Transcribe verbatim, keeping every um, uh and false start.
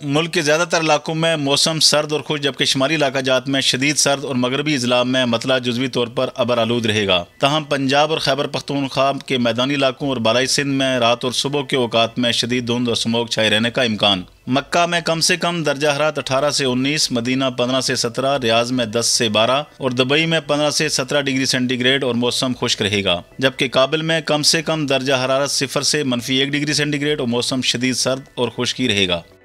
मुल्क के ज़्यादातर इलाकों में मौसम सर्द और खुश, जबकि शुमाली इलाका जात में शदीद सर्द और मगरबी इजला में मतला जुजवी तौर पर अबर आलूद रहेगा। तहम पंजाब और खैबर पख्तूनख्वा के मैदानी इलाकों और बालाई सिंध में रात और सुबह के औकात में शदीद धुंध और स्मोक छाए रहने का इम्कान। मक्का में कम से कम दर्जा हरारत अठारह से उन्नीस, मदीना पंद्रह से सत्रह, रियाज में दस से बारह और दुबई में पंद्रह से सत्रह डिग्री सेंटीग्रेड और मौसम खुश्क रहेगा। जबकि काबिल में कम से कम दर्जा हरारत सिफर से मनफी एक डिग्री सेंटीग्रेड और मौसम शदीद सर्द और खुश्की रहेगा।